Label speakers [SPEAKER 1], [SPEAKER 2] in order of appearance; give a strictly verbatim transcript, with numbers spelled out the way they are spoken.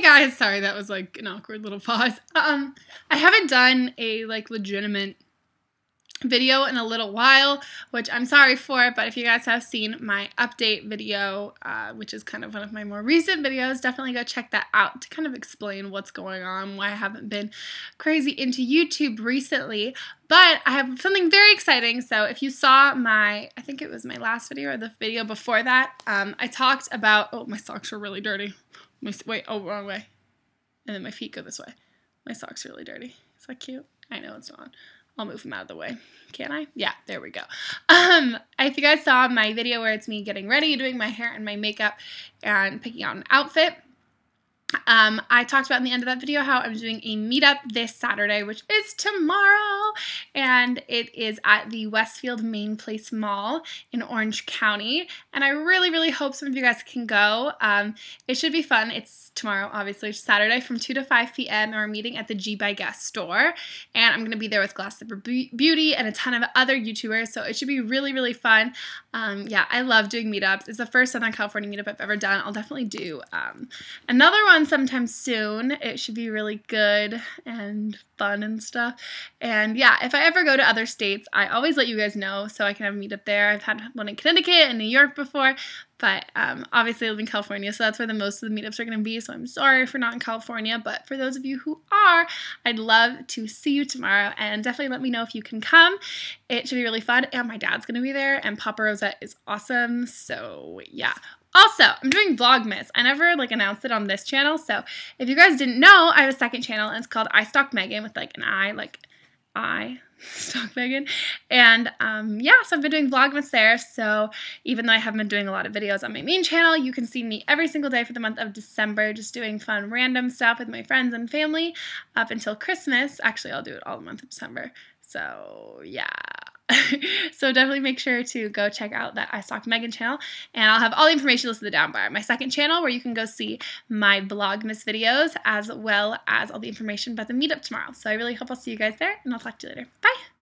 [SPEAKER 1] guys, sorry, that was like an awkward little pause. Um, I haven't done a like legitimate video in a little while, which I'm sorry for, but if you guys have seen my update video, uh, which is kind of one of my more recent videos, definitely go check that out to kind of explain what's going on, why I haven't been crazy into YouTube recently. But I have something very exciting. So if you saw my, I think it was my last video or the video before that, um, I talked about, oh, my socks are really dirty. My, wait, oh, wrong way. And then my feet go this way. My socks are really dirty. Is that cute? I know it's not. I'll move them out of the way. Can I? Yeah, there we go. Um, if you guys saw my video where it's me getting ready, doing my hair and my makeup, and picking out an outfit, Um, I talked about in the end of that video how I'm doing a meetup this Saturday, which is tomorrow, and it is at the Westfield Main Place Mall in Orange County, and I really, really hope some of you guys can go. Um, it should be fun. It's tomorrow, obviously, it's Saturday from two to five p m and we're meeting at the G by Guest store, and I'm going to be there with Glass Slipper Beauty and a ton of other YouTubers, so it should be really, really fun. Um, yeah, I love doing meetups. It's the first Southern California meetup I've ever done. I'll definitely do um, another one sometime soon. It should be really good and fun and stuff. And yeah, if I ever go to other states, I always let you guys know so I can have a meetup there. I've had one in Connecticut and New York before, but um, obviously I live in California, so that's where the most of the meetups are going to be, so I'm sorry if we're not in California, but for those of you who are, I'd love to see you tomorrow, and definitely let me know if you can come. It should be really fun, and my dad's going to be there, and Papa Rosette is awesome, so yeah. Also, I'm doing Vlogmas. I never like announced it on this channel, so if you guys didn't know, I have a second channel, and it's called I Stalk Megan with like an I, like I Stalk Megan. And um, yeah, so I've been doing Vlogmas there, so even though I haven't been doing a lot of videos on my main channel, you can see me every single day for the month of December, just doing fun random stuff with my friends and family up until Christmas. Actually, I'll do it all the month of December, so yeah. So definitely make sure to go check out that I Stalk Megan channel, and I'll have all the information listed down below. My second channel where you can go see my Vlogmas videos as well as all the information about the meetup tomorrow. So I really hope I'll see you guys there, and I'll talk to you later. Bye!